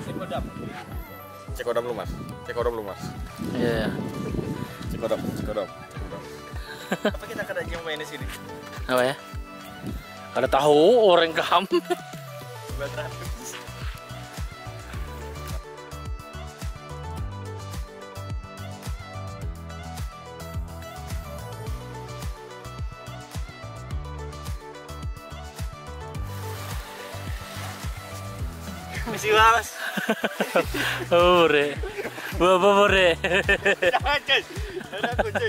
Cek kodam lu mas. Iya. Cek kodam. Apa kita akan aja main di sini? Apa ya? Ada tahu orang gam. Misi mas. Ore. Bore. Jangan cuy. Ada aku cuy.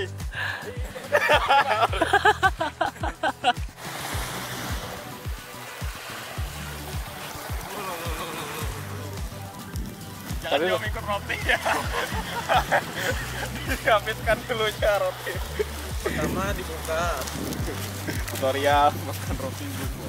Jangan jauh ikut roti ya. Dihabiskan dulu ya roti. Pertama dibuka. Tutorial makan roti dulu.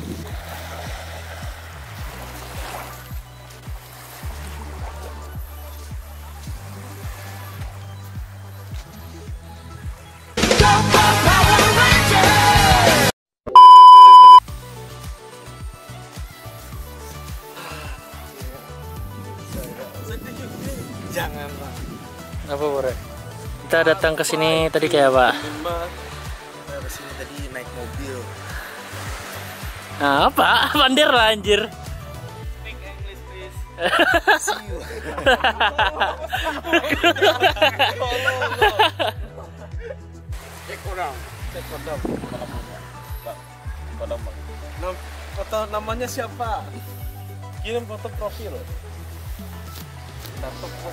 Jangan lah. Apa Bore? Kita datang ke sini tadi kayak apa? Kita kesini tadi naik mobil. Nah, apa? Bandir lah anjir. Speak English please. Cek kodam. Kodam. Foto namanya siapa? Kirim foto profil. Tato kok.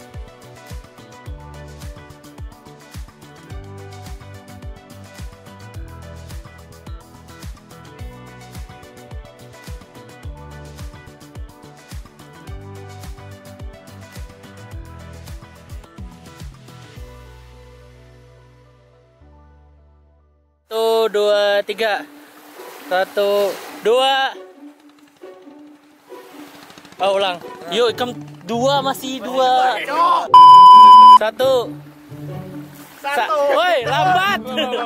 Satu, dua, tiga. 1, 2. Oh, ulang. Yuk, ikam 2 masih 2. 1. Woi, lambat.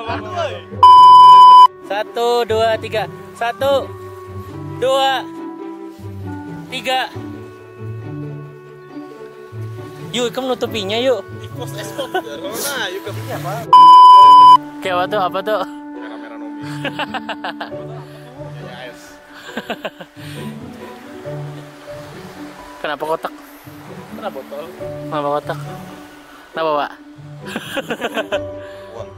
1, 2, 3. 1, 2, 3. Yuk, ikam nutupinya yuk. Ikos espot. Corona, yuk ke apa? Kayak apa tuh? Merah-merah Nomi. Yes. Kenapa kotak? Mana botol? Kenapa kotak? Kenapa, Pak? Uang.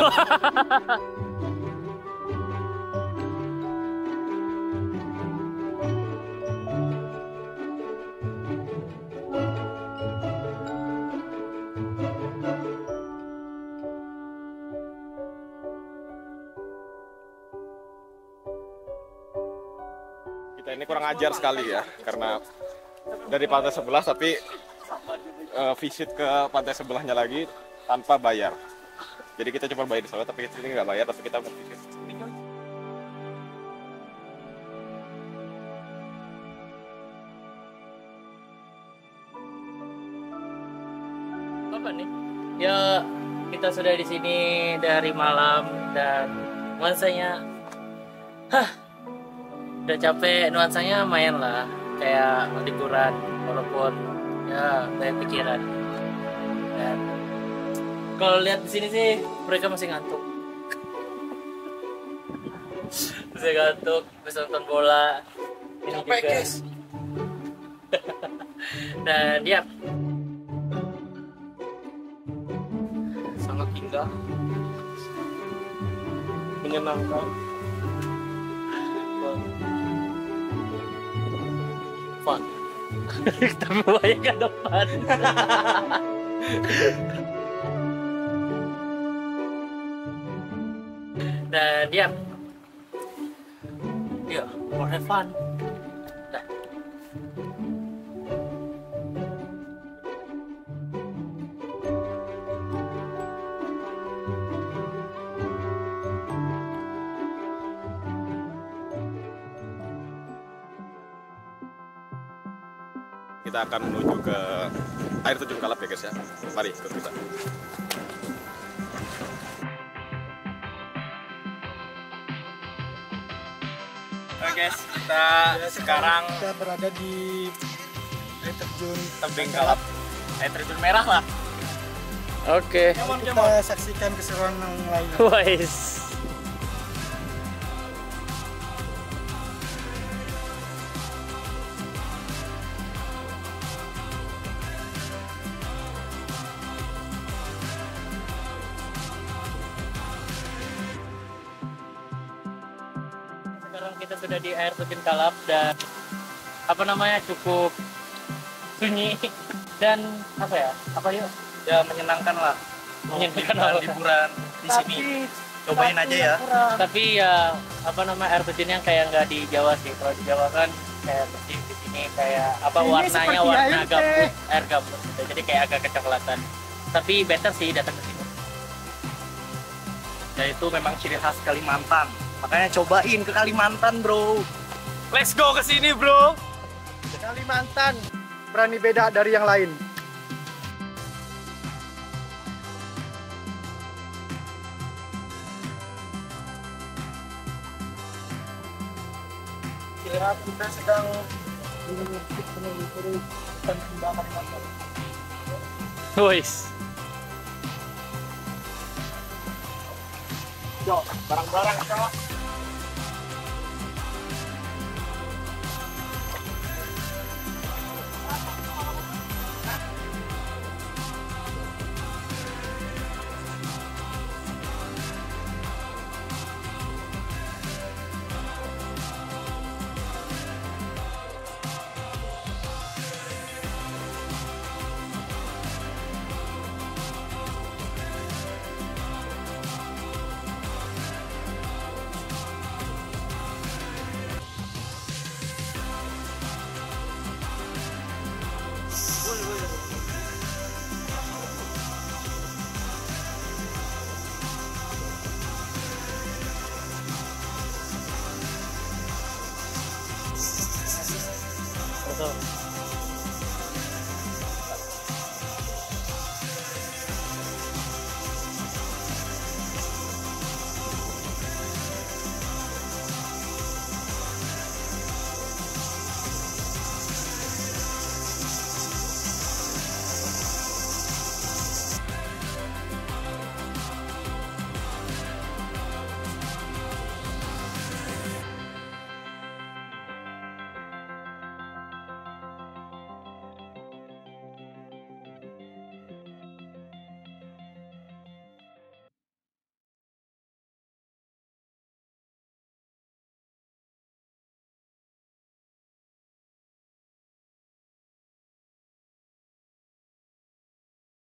Kita ini kurang ajar sekali ya, karena dari pantai sebelah tapi visit ke pantai sebelahnya lagi tanpa bayar. Jadi kita cuma bayar di sana, tapi ini nggak bayar, tapi kita visit. Apa nih? Ya, kita sudah di sini dari malam dan nuansanya, udah capek. Nuansanya main lah, kayak liburan, walaupun ya banyak pikiran. Dan kalau lihat di sini sih mereka masih ngantuk. Masih ngantuk, bisa nonton bola. Ini Capek, juga. guys. Dan dia Sangat indah, menyenangkan, fun. tapi banyak ke depan. Dan dia more have fun. Dah. Kita akan menuju ke air terjun Kalap ya guys ya. Mari ikut kita. Oke guys, kita sekarang kita berada di air terjun Tebing Kalap, Air terjun merah lah. Oke. kita saksikan keseruan yang lain. Wais. Sekarang kita sudah di air terjun Kalap dan apa namanya cukup sunyi dan apa ya? Apa yuk? Ya menyenangkan lah. Menyenangkan Liburan di sini. Cobain aja ya. Tapi ya apa nama air terjunnya kayak nggak di Jawa sih. Kalau di Jawa kan kayak bersih di sini kayak apa Ini warnanya seperti warna air teh. gambut, air gambut gitu. Jadi kayak agak kecoklatan. Tapi better sih datang ke sini. Ya itu memang ciri khas Kalimantan. Makanya cobain ke Kalimantan, bro. Let's go ke sini, bro. Kalimantan berani beda dari yang lain. Ya, kita sedang menelusuri hutan rimba Kalimantan. Wis. Yo, barang-barang kok. Betul.